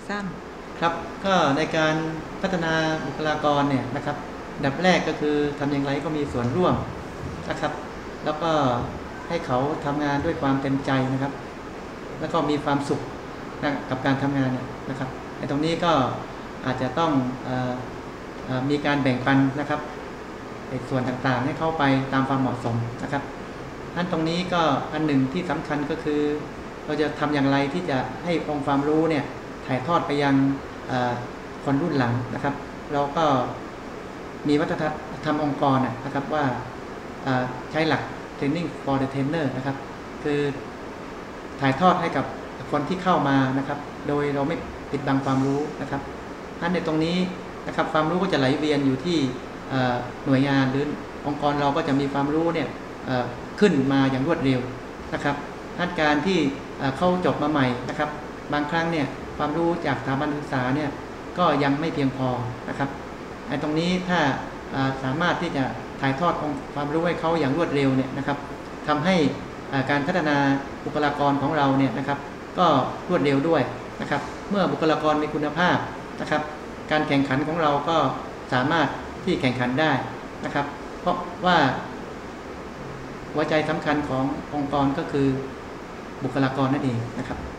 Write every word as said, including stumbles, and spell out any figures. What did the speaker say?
สั้นครับก็ในการพัฒนาบุคลากรเนี่ยนะครับอันดับแรกก็คือทำอย่างไรก็มีส่วนร่วมนะครับแล้วก็ให้เขาทำงานด้วยความเต็มใจนะครับแล้วก็มีความสุขนะกับการทำงานเนี่ยนะครับในตรงนี้ก็อาจจะต้องเอ่อเอ่อมีการแบ่งปันนะครับในส่วนต่างๆให้เข้าไปตามความเหมาะสมนะครับอันตรงนี้ก็อันหนึ่งที่สำคัญก็คือเราจะทำอย่างไรที่จะให้องค์ความรู้เนี่ยถ่ายทอดไปยังคนรุ่นหลังนะครับเราก็มีวัฒนธรรมองค์กรนะครับว่าใช้หลัก training for the trainer นะครับคือถ่ายทอดให้กับคนที่เข้ามานะครับโดยเราไม่ปิดบังความรู้นะครับอันในตรงนี้นะครับความรู้ก็จะไหลเวียนอยู่ที่หน่วยงานหรือองค์กรเราก็จะมีความรู้เนี่ยขึ้นมาอย่างรวดเร็วนะครับอันการที่เข้าจบมาใหม่นะครับบางครั้งเนี่ยความรู้จากสถาบันศึกษาเนี่ยก็ยังไม่เพียงพอนะครับไอ้ตรงนี้ถ้าสามารถที่จะถ่ายทอดความรู้ให้เขาอย่างรวดเร็วเนี่ยนะครับทำให้การพัฒนาบุคลากรของเราเนี่ยนะครับก็รวดเร็วด้วยนะครับเมื่อบุคลากรมีคุณภาพนะครับการแข่งขันของเราก็สามารถที่แข่งขันได้นะครับเพราะว่าหัวใจสำคัญขององค์กรก็คือบุคลากรนั่นเองนะครับ